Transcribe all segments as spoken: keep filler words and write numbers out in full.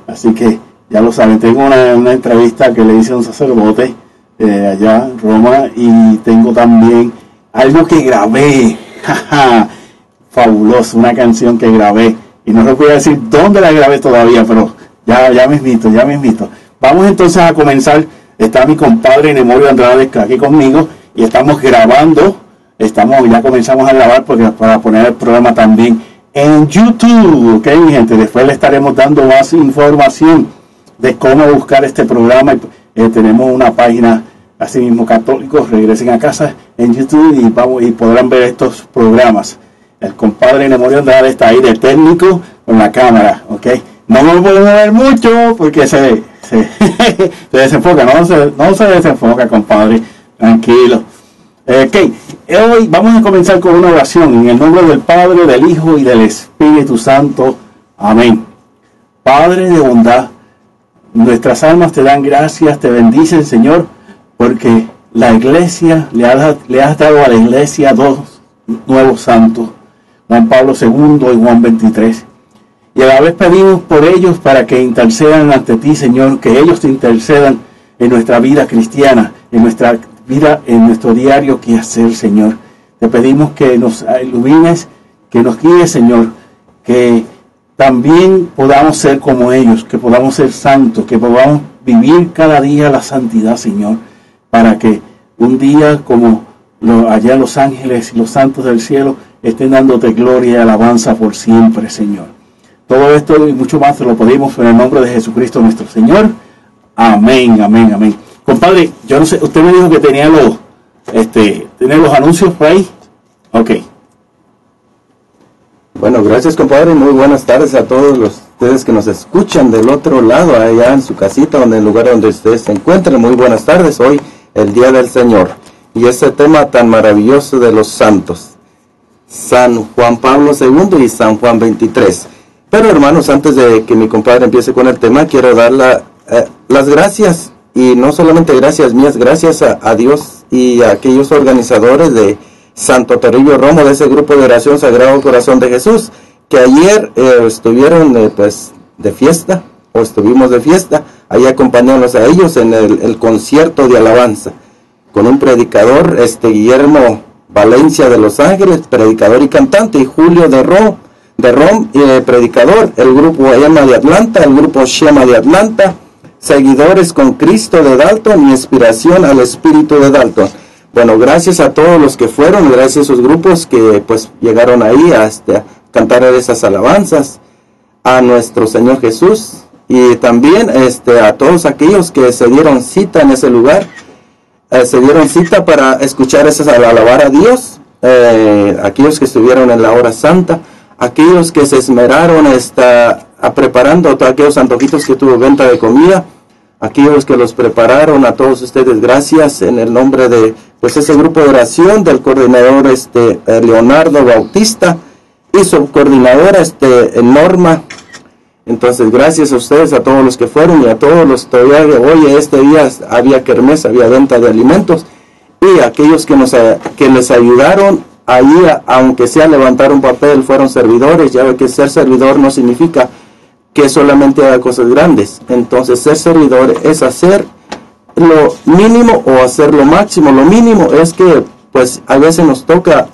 Así que ya lo saben, tengo una, una entrevista que le hice a un sacerdote eh, allá en Roma, y tengo también algo que grabé, fabuloso, una canción que grabé, y no les voy a decir dónde la grabé todavía, pero ya, ya me invito, ya me invito. Vamos entonces a comenzar. Está mi compadre Nemorio Andrade aquí conmigo, y estamos grabando, estamos, ya comenzamos a grabar porque, para poner el programa también en YouTube, ok, mi gente. Después le estaremos dando más información de cómo buscar este programa. Eh, tenemos una página, así mismo, Católicos Regresen a Casa, en YouTube, y vamos y podrán ver estos programas. El compadre Nemorio Andrade está ahí de técnico con la cámara, ok. No me puedo mover mucho porque se, se, se desenfoca, no se, no se desenfoca, compadre, tranquilo. Ok, hoy vamos a comenzar con una oración en el nombre del Padre, del Hijo y del Espíritu Santo. Amén. Padre de bondad, nuestras almas te dan gracias, te bendicen, Señor, porque la iglesia, le has, le has dado a la iglesia dos nuevos santos, Juan Pablo segundo y Juan veintitrés. Y a la vez pedimos por ellos para que intercedan ante ti, Señor, que ellos te intercedan en nuestra vida cristiana, en nuestra vida, en nuestro diario quehacer, Señor. Te pedimos que nos ilumines, que nos guíes, Señor, que también podamos ser como ellos, que podamos ser santos, que podamos vivir cada día la santidad, Señor, para que un día como lo, allá los ángeles y los santos del cielo estén dándote gloria y alabanza por siempre, Señor. Todo esto y mucho más te lo pedimos en el nombre de Jesucristo nuestro Señor. Amén, amén, amén. Compadre, yo no sé, usted me dijo que tenía los, este, tenía los anuncios por ahí. Ok. Bueno, gracias, compadre. Muy buenas tardes a todos los, ustedes que nos escuchan del otro lado, allá en su casita, donde el lugar donde ustedes se encuentren. Muy buenas tardes. Hoy, el Día del Señor. Y ese tema tan maravilloso de los santos. San Juan Pablo segundo y San Juan veintitrés. Pero hermanos, antes de que mi compadre empiece con el tema, quiero dar la, eh, las gracias, y no solamente gracias mías, gracias a, a Dios y a aquellos organizadores de Santo Toribio Romo, de ese grupo de oración Sagrado Corazón de Jesús, que ayer eh, estuvieron eh, pues de fiesta, o estuvimos de fiesta, ahí acompañándonos a ellos en el, el concierto de alabanza, con un predicador, este Guillermo Valencia de Los Ángeles, predicador y cantante, y Julio de Rom, de Rom, eh, predicador, el grupo Ema de Atlanta, el grupo Shema de Atlanta, Seguidores con Cristo de Dalton y Inspiración al Espíritu de Dalton. Bueno, gracias a todos los que fueron, gracias a esos grupos que pues llegaron ahí a, este, a cantar esas alabanzas a nuestro Señor Jesús, y también este, a todos aquellos que se dieron cita en ese lugar, eh, se dieron cita para escuchar esas, alabar a Dios, eh, aquellos que estuvieron en la hora santa, aquellos que se esmeraron está, a preparando todos aquellos antojitos que tuvo venta de comida, aquellos que los prepararon, a todos ustedes gracias en el nombre de pues ese grupo de oración del coordinador este Leonardo Bautista y su coordinadora este Norma. Entonces gracias a ustedes, a todos los que fueron, y a todos los todavía hoy este día había kermés, había venta de alimentos, y aquellos que nos que les ayudaron ahí, aunque sea levantar un papel, fueron servidores. Ya ve que ser servidor no significa que solamente haga cosas grandes. Entonces ser servidor es hacer lo mínimo o hacer lo máximo. Lo mínimo es que pues a veces nos toca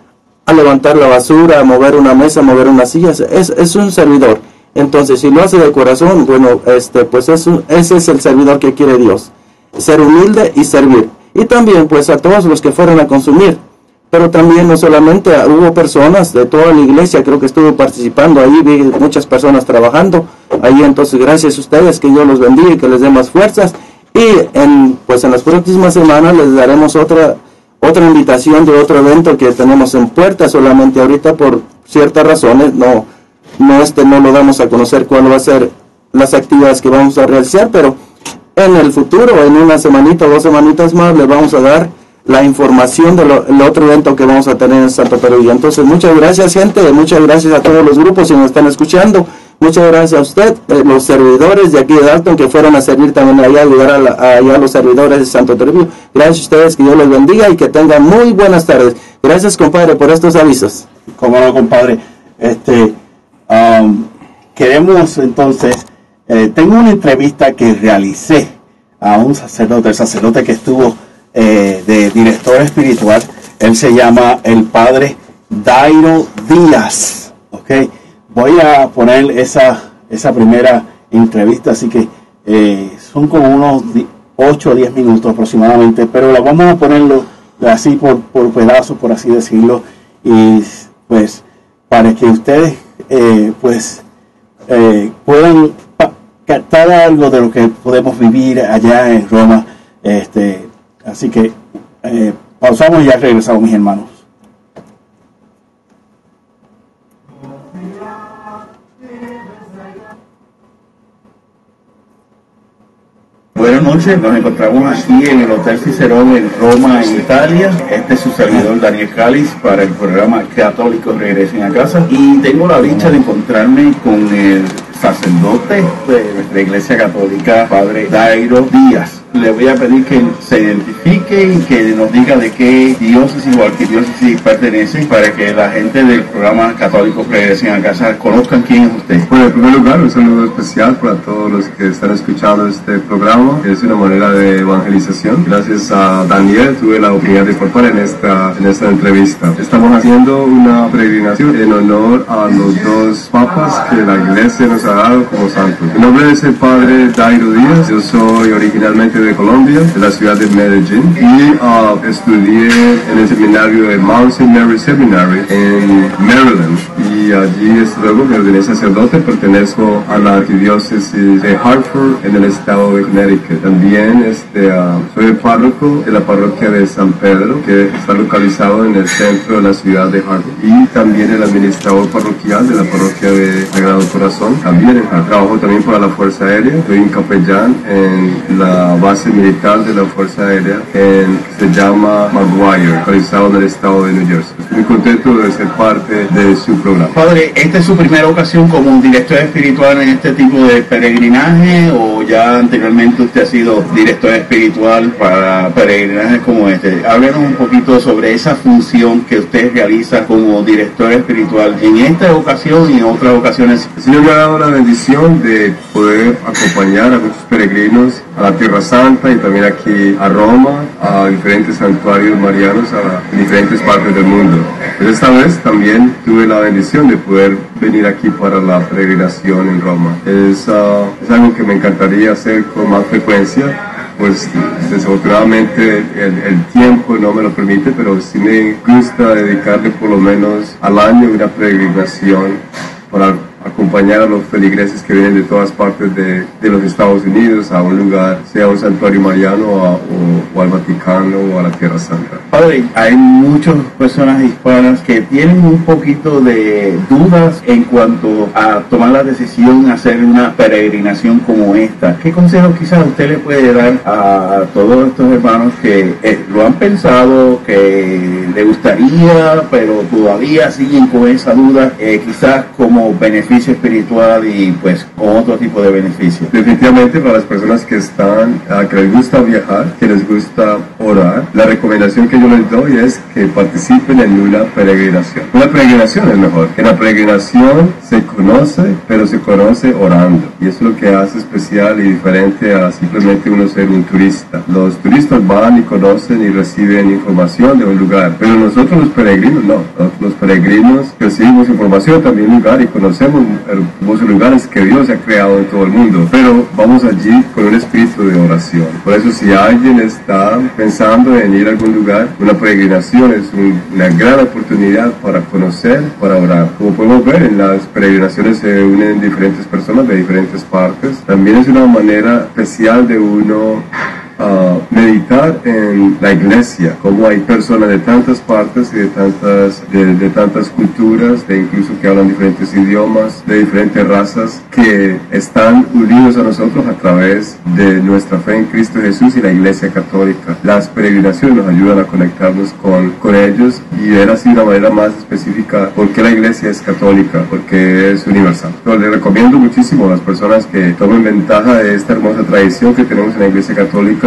a levantar la basura, a mover una mesa, a mover una silla. Es, es un servidor. Entonces si lo hace de corazón, bueno, este pues es un, ese es el servidor que quiere Dios. Ser humilde y servir. Y también pues a todos los que fueron a consumir. Pero también no solamente hubo personas de toda la iglesia, creo que estuvo participando ahí, vi muchas personas trabajando ahí. Entonces gracias a ustedes, que Dios los bendiga y que les dé más fuerzas, y en pues en las próximas semanas les daremos otra otra invitación de otro evento que tenemos en puerta. Solamente ahorita por ciertas razones no no este no lo damos a conocer cuál va a ser las actividades que vamos a realizar, pero en el futuro, en una semanita o dos semanitas más, les vamos a dar la información del otro evento que vamos a tener en Santo Toribio. Entonces muchas gracias, gente, muchas gracias a todos los grupos que nos están escuchando, muchas gracias a usted, eh, los servidores de aquí de Dalton que fueron a servir también allá, a ayudar a, la, a, allá a los servidores de Santo Toribio. Gracias a ustedes, que Dios los bendiga y que tengan muy buenas tardes. Gracias, compadre, por estos avisos. Cómo no, compadre. Este, um, queremos entonces eh, tengo una entrevista que realicé a un sacerdote, el sacerdote que estuvo eh, de director espiritual. Él se llama el padre Dairo Díaz. Okay. Voy a poner esa, esa primera entrevista, así que eh, son como unos ocho o diez minutos aproximadamente, pero la vamos a ponerlo así por, por pedazos, por así decirlo, y pues para que ustedes eh, pues eh, puedan captar algo de lo que podemos vivir allá en Roma. Este, así que eh, pausamos y ya regresamos, mis hermanos. Buenas noches, nos encontramos aquí en el Hotel Cicerón en Roma, en Italia. Este es su servidor Daniel Cáliz para el programa Católicos Regresen a Casa. Y tengo la dicha de encontrarme con el sacerdote de nuestra Iglesia Católica, Padre Dairo Díaz. Le voy a pedir que se identifique y que nos diga de qué diócesis o arquidiócesis pertenece, para que la gente del programa Católicos Regresen a Casa conozcan quién es usted. Bueno, en primer lugar, un saludo especial para todos los que están escuchando este programa. Es una manera de evangelización. Gracias a Daniel tuve la oportunidad de participar en esta, en esta entrevista. Estamos haciendo una peregrinación en honor a los dos papas que la Iglesia nos ha dado como santos. Mi nombre es el Padre Dairo Díaz. Yo soy originalmente de Colombia, de la ciudad de Medellín, y uh, estudié en el seminario de Mount Saint Mary Seminary en Maryland, y allí es, luego me ordené sacerdote. Pertenezco a la arquidiócesis de Hartford en el estado de Connecticut. También este, uh, soy el párroco de la parroquia de San Pedro, que está localizado en el centro de la ciudad de Hartford, y también el administrador parroquial de la parroquia de Sagrado Corazón, también en Hartford. Trabajo también para la Fuerza Aérea, soy un capellán en la base militar de la Fuerza Aérea en, que se llama Maguire, localizado en el estado de New Jersey. Estoy muy contento de ser parte de su programa. Padre, ¿esta es su primera ocasión como un director espiritual en este tipo de peregrinaje, o ya anteriormente usted ha sido director espiritual para peregrinajes como este? Háblenos un poquito sobre esa función que usted realiza como director espiritual en esta ocasión y en otras ocasiones. El Señor me ha dado la bendición de poder acompañar a muchos peregrinos a la Tierra Santa y también aquí a Roma, a diferentes santuarios marianos a diferentes partes del mundo. Pero esta vez también tuve la bendición de poder venir aquí para la peregrinación en Roma. Es, uh, es algo que me encantaría hacer con más frecuencia, pues desafortunadamente el, el tiempo no me lo permite, pero sí me gusta dedicarle por lo menos al año una peregrinación para acompañar a los feligreses que vienen de todas partes de, de los Estados Unidos a un lugar, sea un santuario mariano o, o, o al Vaticano o a la Tierra Santa. Padre, hay muchas personas hispanas que tienen un poquito de dudas en cuanto a tomar la decisión de hacer una peregrinación como esta. ¿Qué consejo quizás usted le puede dar a todos estos hermanos que eh, lo han pensado, que le gustaría, pero todavía siguen con esa duda, eh, quizás como beneficio espiritual y pues con otro tipo de beneficio? Definitivamente para las personas que están, uh, que les gusta viajar, que les gusta orar, la recomendación que yo les doy es que participen en una peregrinación. Una peregrinación es mejor. En la peregrinación se conoce, pero se conoce orando, y eso es lo que hace especial y diferente a simplemente uno ser un turista. Los turistas van y conocen y reciben información de un lugar, pero nosotros los peregrinos no. Los peregrinos recibimos información también de un lugar y conocemos hermosos lugares que Dios ha creado en todo el mundo, pero vamos allí con un espíritu de oración. Por eso, si alguien está pensando en ir a algún lugar, una peregrinación es un, una gran oportunidad para conocer, para orar. Como podemos ver, en las peregrinaciones se unen diferentes personas de diferentes partes. También es una manera especial de uno Uh, meditar en la iglesia, como hay personas de tantas partes y de tantas, de, de tantas culturas, de incluso que hablan diferentes idiomas, de diferentes razas, que están unidos a nosotros a través de nuestra fe en Cristo Jesús y la Iglesia Católica. Las peregrinaciones nos ayudan a conectarnos con, con ellos y ver así de una manera más específica por qué la Iglesia es católica, porque es universal. Entonces, les recomiendo muchísimo a las personas que tomen ventaja de esta hermosa tradición que tenemos en la Iglesia Católica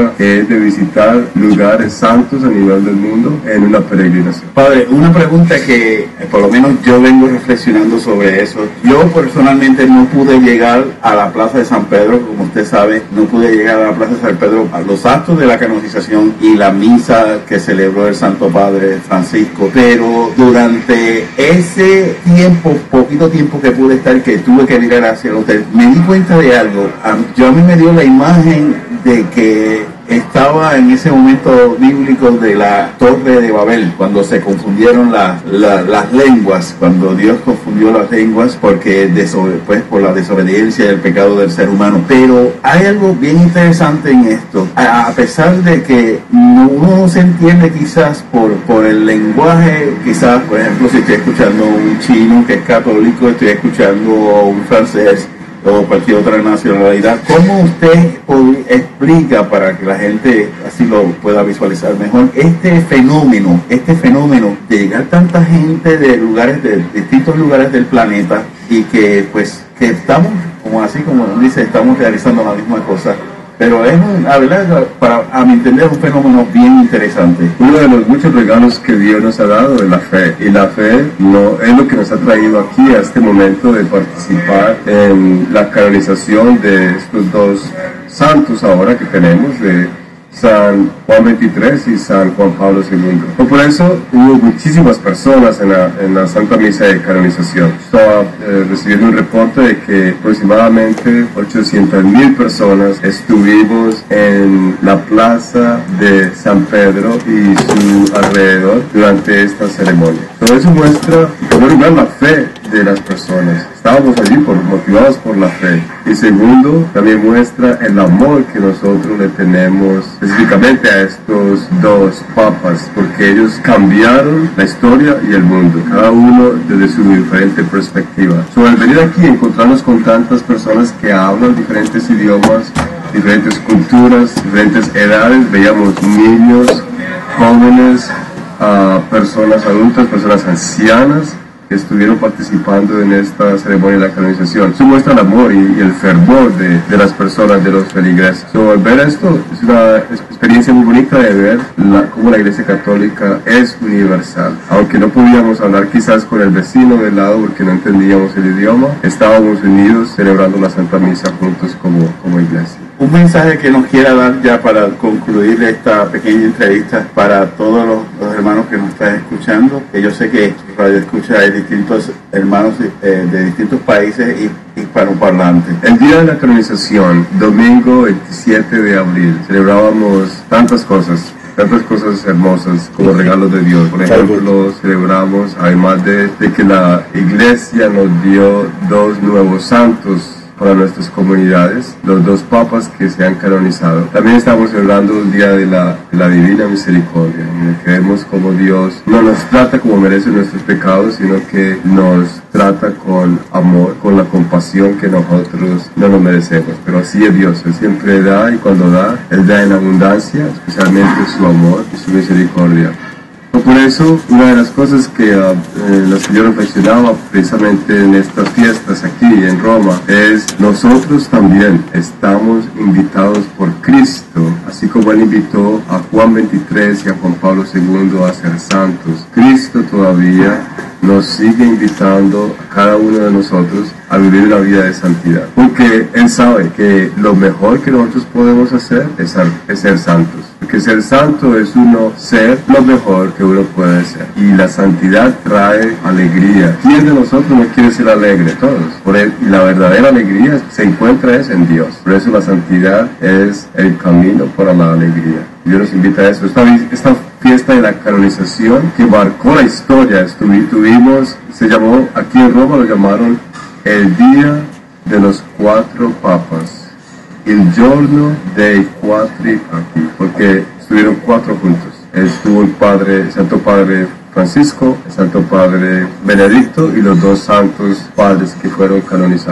tarea que es de visitar lugares santos a nivel del mundo en una peregrinación. Padre, una pregunta que eh, por lo menos yo vengo reflexionando sobre eso. Yo personalmente no pude llegar a la Plaza de San Pedro, como usted sabe, no pude llegar a la Plaza de San Pedro a los actos de la canonización y la misa que celebró el Santo Padre Francisco, pero durante ese tiempo, poquito tiempo que pude estar, que tuve que mirar hacia el hotel, me di cuenta de algo. A, yo a mí me dio la imagen de que estaba en ese momento bíblico de la Torre de Babel, cuando se confundieron la, la, las lenguas, cuando Dios confundió las lenguas porque desobe, pues, por la desobediencia y el pecado del ser humano. Pero hay algo bien interesante en esto, a, a pesar de que no se entiende quizás por, por el lenguaje, quizás, por ejemplo, si estoy escuchando un chino que es católico, estoy escuchando un francés, o cualquier otra nacionalidad. ¿Cómo usted explica, para que la gente así lo pueda visualizar mejor, este fenómeno, este fenómeno de llegar tanta gente de lugares, de distintos lugares del planeta, y que pues que estamos, como así como dice, estamos realizando la misma cosa? Pero es, la verdad, para, a mi entender, un fenómeno bien interesante. Uno de los muchos regalos que Dios nos ha dado es la fe. Y la fe no es lo que nos ha traído aquí a este momento de participar en la canonización de estos dos santos ahora que tenemos, de San Juan veintitrés y San Juan Pablo segundo. Por eso hubo muchísimas personas en la, en la Santa Misa de canonización. Estaba eh, recibiendo un reporte de que aproximadamente ochocientas mil personas estuvimos en la plaza de San Pedro y su alrededor durante esta ceremonia. Todo eso muestra, en primer lugar, la fe de las personas. Estábamos allí por, motivados por la fe. Y segundo, también muestra el amor que nosotros le tenemos específicamente a estos dos papas, porque ellos cambiaron la historia y el mundo, cada uno desde su diferente perspectiva. Sobre el venir aquí y encontrarnos con tantas personas que hablan diferentes idiomas, diferentes culturas, diferentes edades, veíamos niños, jóvenes, uh, personas adultas, personas ancianas, que estuvieron participando en esta ceremonia de la canonización. Eso muestra el amor y, y el fervor de, de las personas, de los feligreses. So, al ver esto, es una experiencia muy bonita de ver la, cómo la Iglesia Católica es universal. Aunque no podíamos hablar quizás con el vecino del lado porque no entendíamos el idioma, estábamos unidos celebrando la Santa Misa juntos como, como Iglesia. Un mensaje que nos quiera dar ya para concluir esta pequeña entrevista para todos los, los hermanos que nos están escuchando, que yo sé que radio escucha hay distintos hermanos eh, de distintos países y hispanoparlantes. El día de la canonización, domingo veintisiete de abril, celebrábamos tantas cosas. Tantas cosas hermosas como regalos de Dios. Por ejemplo, celebramos, además de, de que la Iglesia nos dio dos nuevos santos para nuestras comunidades, los dos papas que se han canonizado. También estamos celebrando el Día de la, de la Divina Misericordia, en el que vemos como Dios no nos trata como merecen nuestros pecados, sino que nos trata con amor, con la compasión que nosotros no nos merecemos. Pero así es Dios, Él siempre da, y cuando da, Él da en abundancia, especialmente su amor y su misericordia. Por eso, una de las cosas que uh, eh, las que yo reflexionaba precisamente en estas fiestas aquí en Roma es: nosotros también estamos invitados por Cristo, así como Él invitó a Juan veintitrés y a Juan Pablo segundo a ser santos. Cristo todavía nos sigue invitando a cada uno de nosotros a vivir una vida de santidad, porque Él sabe que lo mejor que nosotros podemos hacer es ser, es ser santos, porque ser santo es uno ser lo mejor que uno puede ser, y la santidad trae alegría. ¿Quién de nosotros no quiere ser alegre? Todos. Por él, y la verdadera alegría se encuentra es en Dios. Por eso la santidad es el camino para la alegría. Dios nos invita a eso. Esta, esta fiesta de la canonización que marcó la historia, tuvimos, se llamó, aquí en Roma lo llamaron el Día de los Cuatro Papas, el giorno dei quattro papi, porque estuvieron cuatro juntos. Estuvo el Padre, el Santo Padre Francisco, el Santo Padre Benedicto y los dos santos padres que fueron canonizados.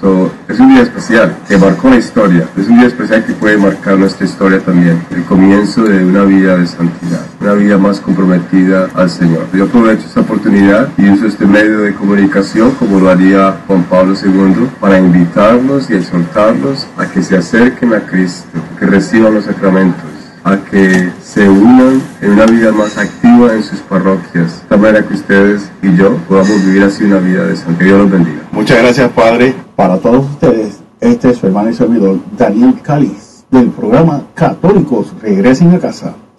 Esto es un día especial que marcó la historia, es un día especial que puede marcar nuestra historia también, el comienzo de una vida de santidad, una vida más comprometida al Señor. Yo aprovecho esta oportunidad y uso este medio de comunicación, como lo haría Juan Pablo segundo, para invitarlos y exhortarlos a que se acerquen a Cristo, que reciban los sacramentos, a que se unan en una vida más activa en sus parroquias, de tal manera que ustedes y yo podamos vivir así una vida de santidad. Que Dios los bendiga. Muchas gracias, Padre. Para todos ustedes, este es su hermano y servidor Daniel Cáliz, del programa Católicos Regresen a Casa.